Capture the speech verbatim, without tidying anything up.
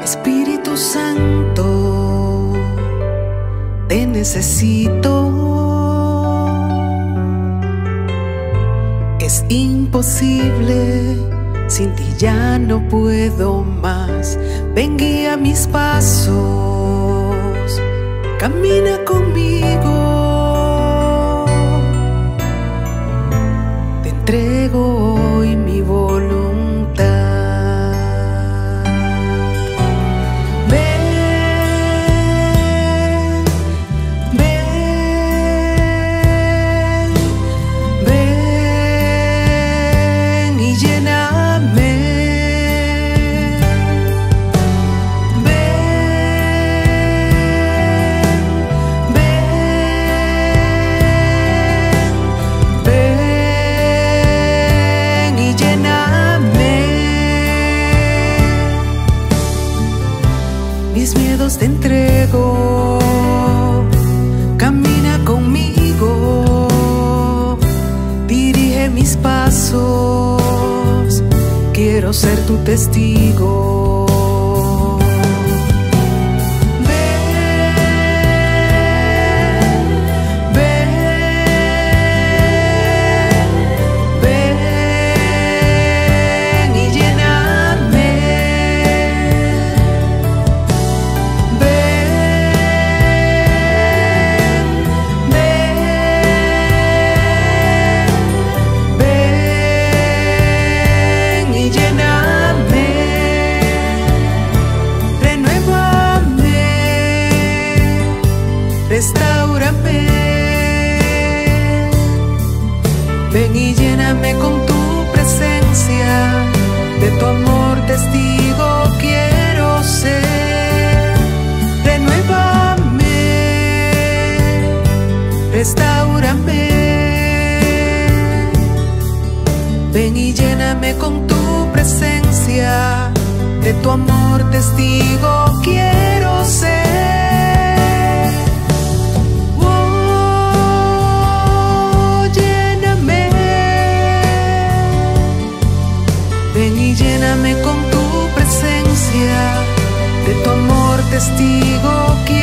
Espíritu Santo, te necesito. Es imposible, sin ti ya no puedo más. Ven, guía mis pasos, camina conmigo. Te entrego hoy mi voluntad. Mis miedos te entrego, camina conmigo, dirige mis pasos, quiero ser tu testigo. Restáurame, ven y lléname con tu presencia, de tu amor testigo quiero ser. Renuévame, restáurame, ven y lléname con tu presencia, de tu amor testigo quiero ser. Ven y lléname con tu presencia, de tu amor testigo quiero